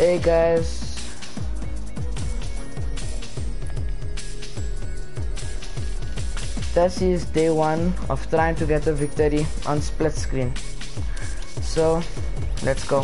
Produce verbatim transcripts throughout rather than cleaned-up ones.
Hey guys, this is day one of trying to get a victory on split screen. So let's go.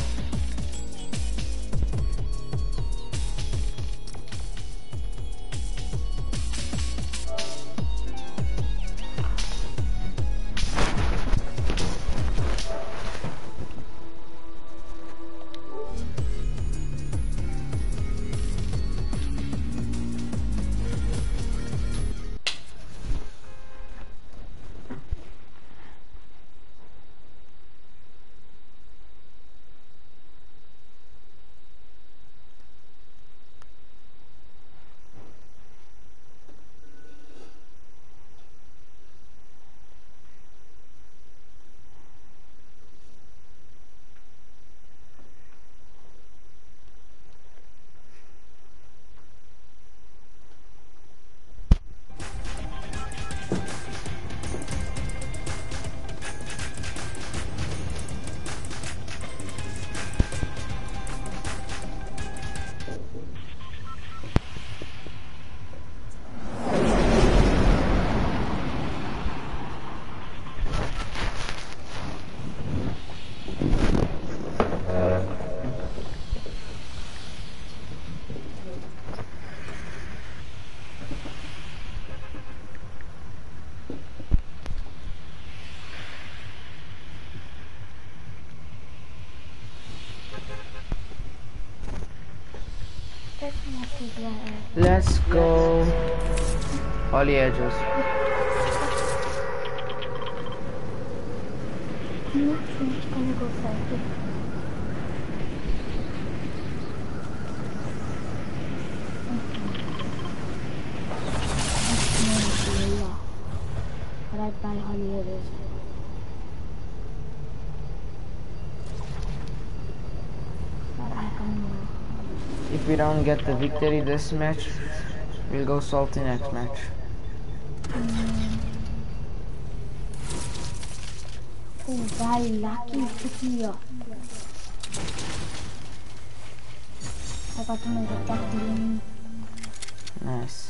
Let's go. All the edges. Gonna go first. Right by Holly Edges. If we don't get the victory this match, we'll go salty next match. Mm. Oh, very lucky here. I got to make a duck. Nice.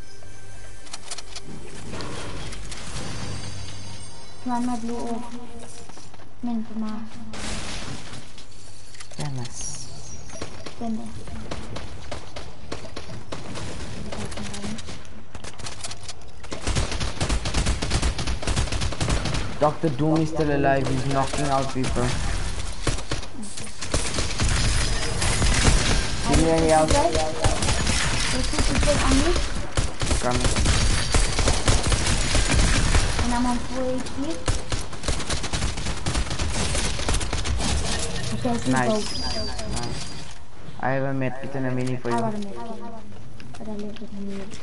One my blue orb. Mint for my. Famous. Famous. Doctor Doom is still alive, he's knocking out people. Give me any help. There's two people on me. Coming. And I'm on four H P. Okay, nice. Nice. I have a medkit and a mini for you. I got a medkit, but I left it in mute.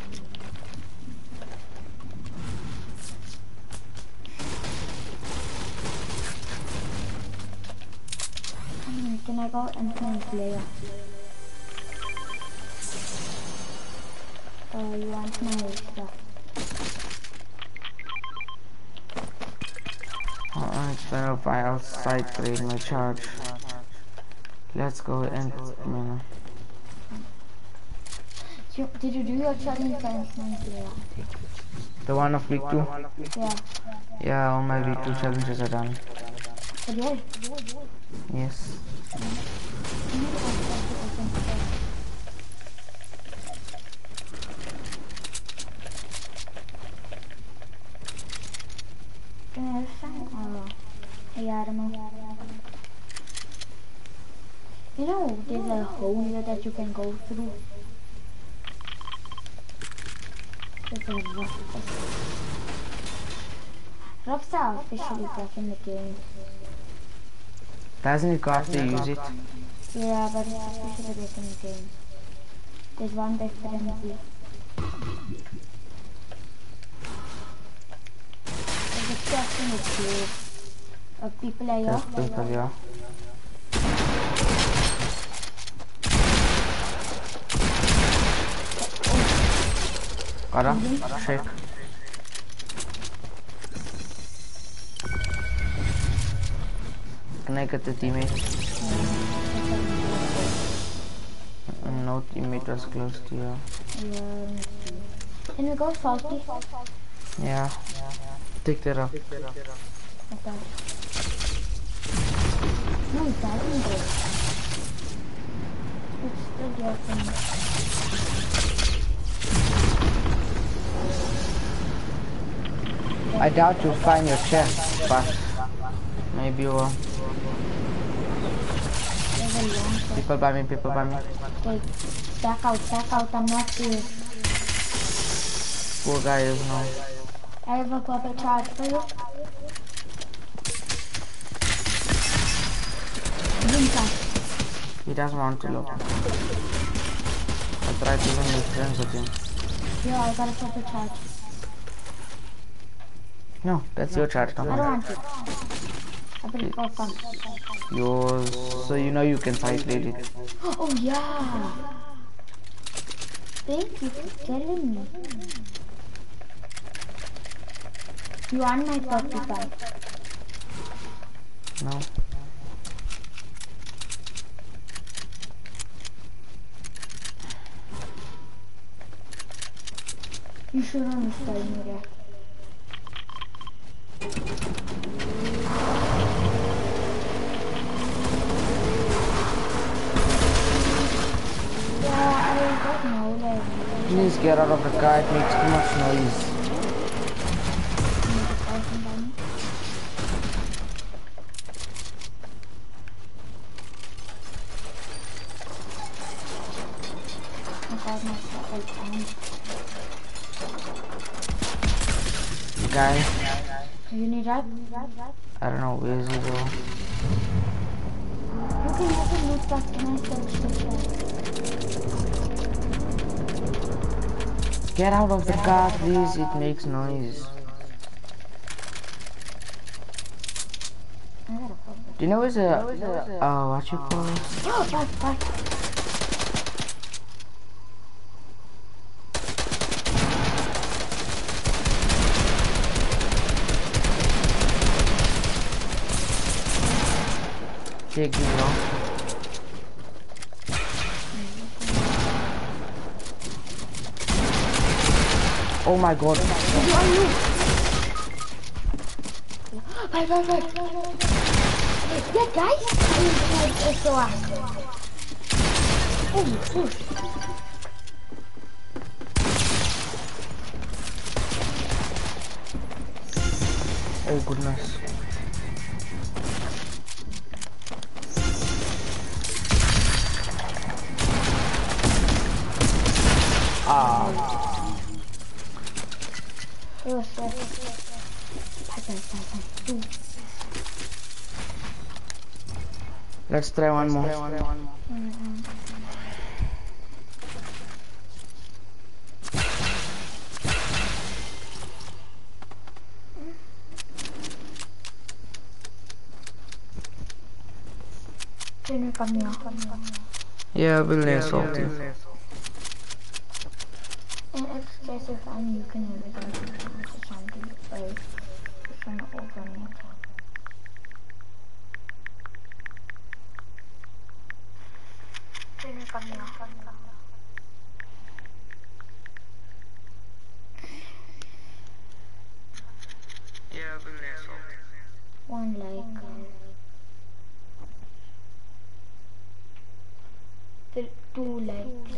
Can I go and find player? Uh, you want my stuff? Oh, it's better if I outside trade my charge. Let's go and no. Did you do your challenge against my player? The one of week two? Yeah. Yeah, all my week two challenges are done. Again? Yes. You know, there's a hole here that you can go through. There's a rough. Roughs are officially back in the game. Doesn't it cost to use it? Yeah, but it's officially back in the game. There's one big frenzy. There's a chest in the cave. Uh, people are here. There's people here. Got him? Shake. Can I get the teammate? no teammate was close to you. Yeah. Can we go salty? Yeah. Take that up. Okay. No, it doesn't go. It's still your thing. I doubt you'll find your chest, but maybe you will. People by me, people by me. Okay, back out, back out, I'm not here. Poor guy is now. I have a purple charge for you. He doesn't want to look. I tried to win with friends with him. Yeah, I got a purple charge. No, that's your charge, I not don't mine. want it. I bring it come. Yours, so you know you can fight lady. Oh yeah. Thank you for telling me. You want my purple charge? No. You shouldn't have told me that. Yeah, I don't know. Like, Please get out of the car, it makes too much noise. Guy, you need that? I don't know, where is he though? You can have a loot box. Can I search this? Get out of the car, please, it makes noise. Do you know where's a, uh, what you call it? Oh, back, back. Take this now. Oh my god. Who are you? Bye, bye, bye. Yeah, guys. It's so awesome. Oh, oh. Oh goodness. Ah. Yes, yes, yes. Bye, bye, bye, bye. Let's try one more. Mm-hmm. Can you come here? Yeah, we'll lay salty. And if there's a fan, you can have it on something. Like, it's gonna open it. Can you come here? Yeah, we'll lay salty. One like. Th two likes.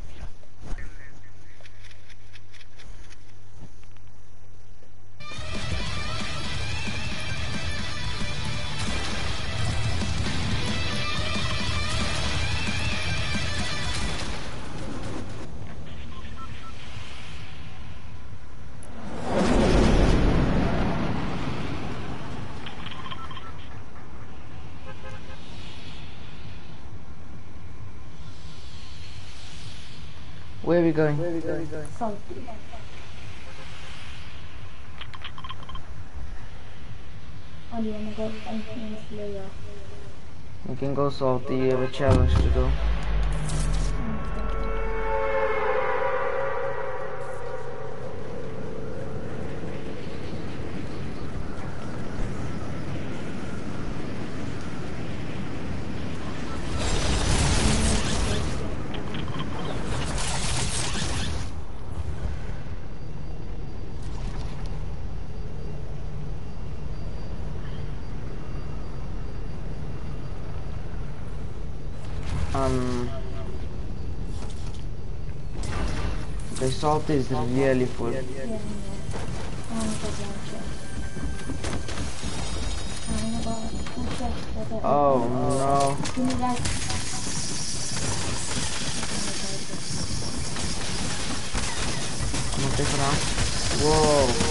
Where are we going? Where are we going? Salty. Oh, do you wanna go Infinite Slayer? We can go salty, you have a challenge to do. Um, the salt is really full. Yeah, yeah. Um, the launcher. Um, about two chests for the. Oh no. Give me that. I'm gonna take it out. Whoa.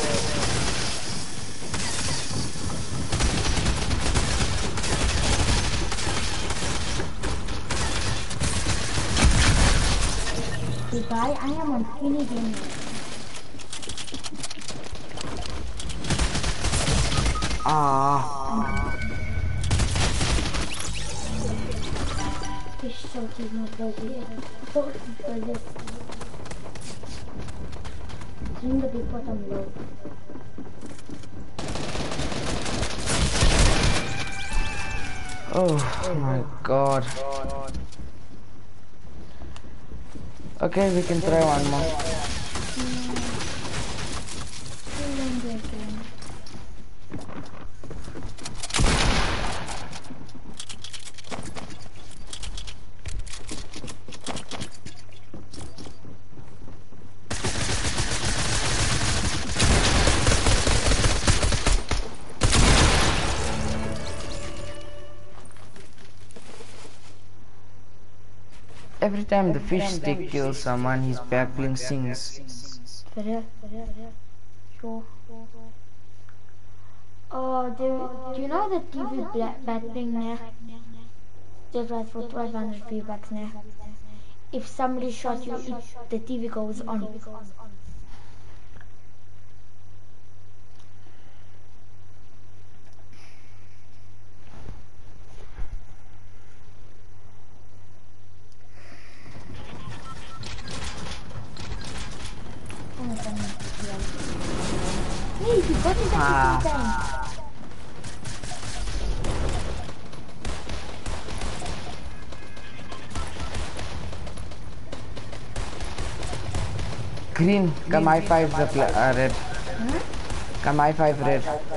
The guy I am on skinny game. Ah. This shot is not worthy. So for this. Bring the big bottom low. Oh my god. Okay, we can try one more. Every time the fish stick kills someone, his back bling sings. For real? Sure. Oh, do, do you know the T V black battling now? Just right for twelve hundred V-Bucks now. If somebody shot you, it, the T V goes on. Hey, you got it Ah. at the same time. Green, come I five the uh, red. Huh? Come I five red.